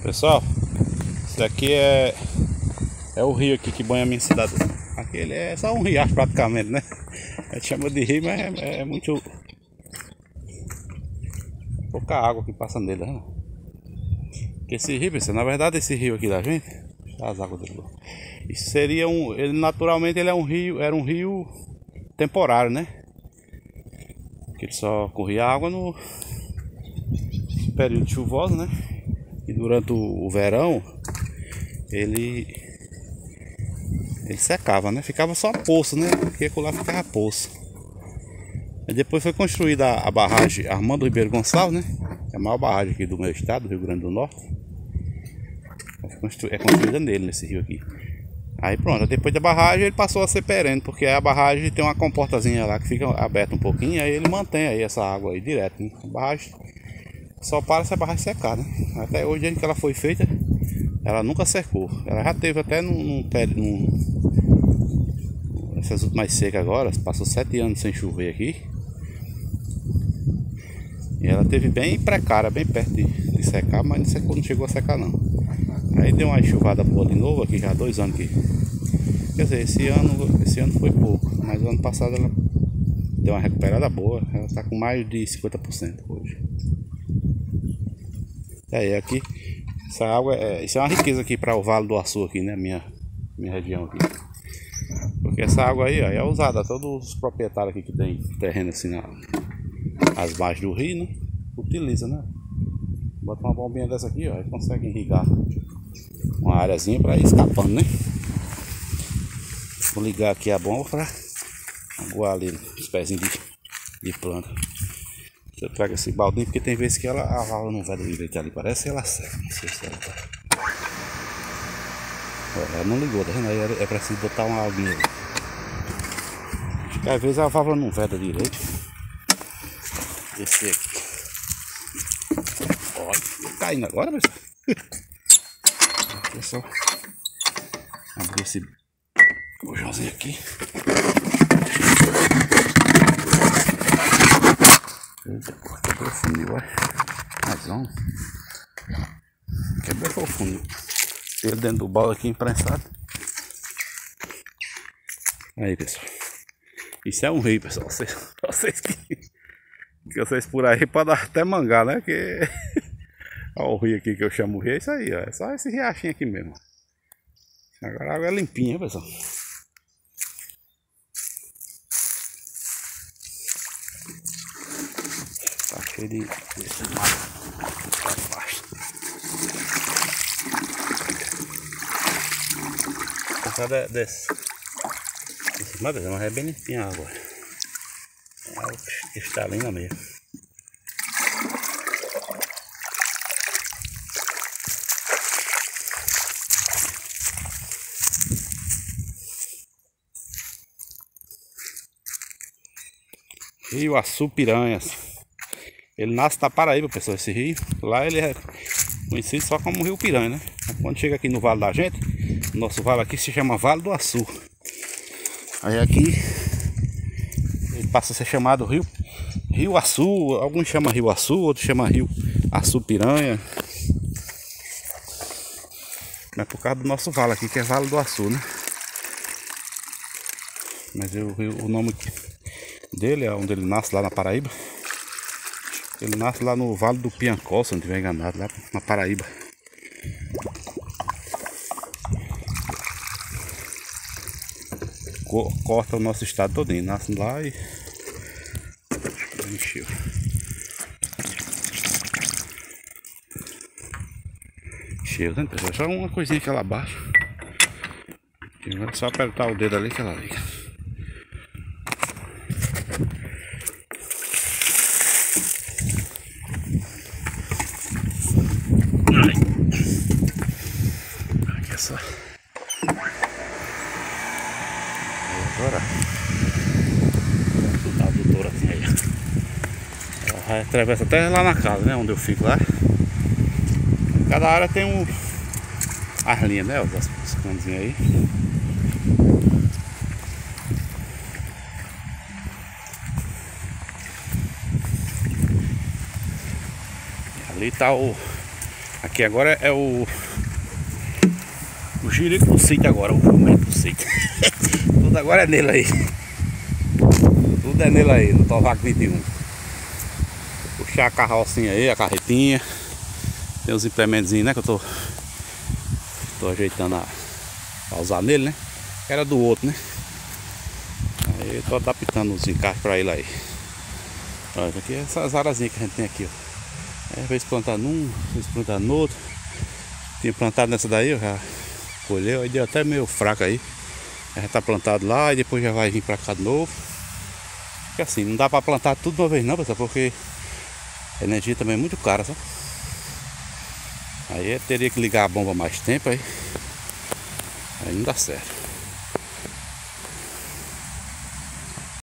Pessoal, isso daqui é o rio aqui que banha a minha cidade. Aqui ele é só um riacho praticamente, né? A gente chama de rio, mas é muito pouca água que passa nele, né? Porque esse rio, pessoal, na verdade esse rio aqui da gente, as águas dele, isso seria ele naturalmente ele é um rio, era um rio temporário, né? Que ele só corria água no período chuvoso, né? E durante o verão ele secava, né? Ficava só poço, né? Porque lá ficava poço. E depois foi construída a barragem Armando Ribeiro Gonçalves, né? É a maior barragem aqui do meu estado, do Rio Grande do Norte. É construída nele, nesse rio aqui. Aí pronto, depois da barragem ele passou a ser perene, porque a barragem tem uma comportazinha lá que fica aberta um pouquinho, aí ele mantém aí essa água aí direto, né? A barragem só para se a barragem secar, né? Até hoje, desde que ela foi feita, ela nunca secou. Ela já teve até essas últimas secas agora, passou 7 anos sem chover aqui. E ela teve bem precária, bem perto de secar, mas não secou, não chegou a secar não. Aí deu uma chuvada boa de novo aqui, já há 2 anos que. Quer dizer, esse ano foi pouco, mas o ano passado ela deu uma recuperada boa. Ela está com mais de 50% hoje. E aí aqui, essa água isso é uma riqueza aqui para o Vale do Açu aqui, né? Minha região aqui. Porque essa água aí, ó, é usada, todos os proprietários aqui que tem terreno assim as margens do rio, né? Utiliza, né? Bota uma bombinha dessa aqui, ó, e consegue irrigar uma areazinha para ir escapando, né? Vou ligar aqui a bomba para aguar ali os pezinhos de planta. Eu trago esse baldinho porque tem vezes que a válvula não vai direito ali, parece que ela seca. Não sei se ela tá. Ela não ligou, tá vendo? Aí é preciso botar uma aguinha ali. Acho que às vezes a válvula não veda direito. Esse aqui. Olha, tá caindo agora, pessoal. Aqui é só abrir esse bujãozinho aqui. Quebrou o funil, olha. Mais um. Quebrou o funil. Ele dentro do balde aqui imprensado. Aí, pessoal. Isso é um rio, pessoal. Vocês por aí podem até mangar, né? Que olha o rio aqui que eu chamo rio. É isso aí, ó. É só esse riachinho aqui mesmo. Agora a água é limpinha, pessoal. Tá cheio de mato pra baixo. Cada desse mato é bem limpinha a água. É água cristalina mesmo. Rio Açu Piranhas. Ele nasce na Paraíba, pessoal, esse rio. Lá ele é conhecido só como Rio Piranha, né? Quando chega aqui no vale da gente, nosso vale aqui se chama Vale do Açu. Aí aqui ele passa a ser chamado Rio Açu. Alguns chamam Rio Açu, outros chamam Rio Açu Piranha. Mas por causa do nosso vale aqui, que é Vale do Açu, né? Mas o nome dele é onde ele nasce, lá na Paraíba. Ele nasce lá no Vale do Piancó, se não estiver enganado, lá na Paraíba. Corta o nosso estado todinho, nasce lá e encheu. Encheu, né, pessoal? Só uma coisinha que ela abaixa. É só apertar o dedo ali que ela liga. Aqui é só. Agora a adutora assim aí. Ela atravessa até lá na casa, né? Onde eu fico lá. Cada área tem as linhas, né? Os canozinhos aí. Ali tá Aqui agora é o jirico do sítio agora, o momento do sítio. Tudo agora é nele aí. Tudo é nele aí, no Tovac 21. Puxar a carrocinha aí, a carretinha. Tem os implementos, né, que eu tô ajeitando pra usar nele, né? Que era do outro, né? Aí eu tô adaptando os encaixes pra ele aí. Olha, aqui é essas arazinhas que a gente tem aqui, ó. Às vezes plantar num, às vezes plantar no outro. Tinha plantado nessa daí, ó, já colheu, aí deu até meio fraco aí. Já tá plantado lá e depois já vai vir pra cá de novo. Porque assim, não dá pra plantar tudo de uma vez não, pessoal, porque a energia também é muito cara, sabe? Aí eu teria que ligar a bomba mais tempo aí não dá certo.